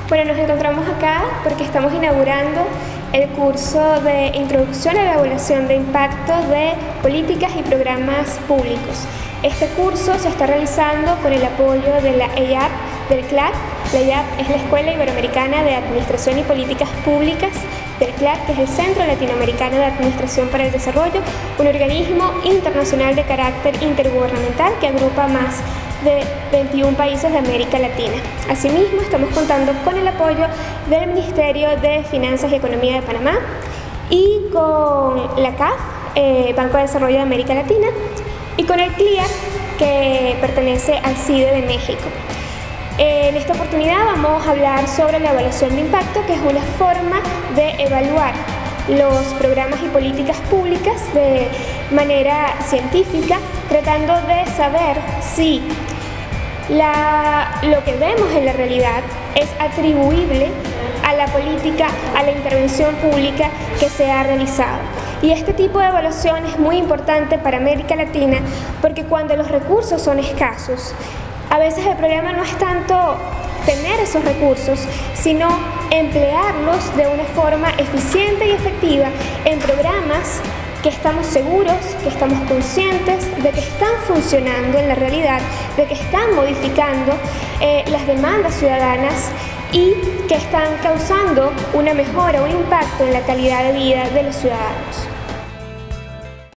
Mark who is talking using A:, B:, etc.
A: Bueno, nos encontramos acá porque estamos inaugurando el curso de Introducción a la Evaluación de Impacto de Políticas y Programas Públicos. Este curso se está realizando con el apoyo de la EIAP, del CLAC. La EIAP es la Escuela Iberoamericana de Administración y Políticas Públicas, del CLAC, que es el Centro Latinoamericano de Administración para el Desarrollo, un organismo internacional de carácter intergubernamental que agrupa más de 21 países de América Latina. Asimismo, estamos contando con el apoyo del Ministerio de Finanzas y Economía de Panamá y con la CAF, Banco de Desarrollo de América Latina, y con el CLIAC, que pertenece al CIDE de México. En esta oportunidad vamos a hablar sobre la evaluación de impacto, que es una forma de evaluar los programas y políticas públicas de manera científica, tratando de saber si lo que vemos en la realidad es atribuible a la política, a la intervención pública que se ha realizado. Y este tipo de evaluación es muy importante para América Latina porque cuando los recursos son escasos, a veces el problema no es tanto tener esos recursos, sino emplearlos de una forma eficiente y efectiva en programas que estamos seguros, que estamos conscientes de que están funcionando en la realidad, de que están modificando las demandas ciudadanas y que están causando una mejora, un impacto en la calidad de vida de los ciudadanos.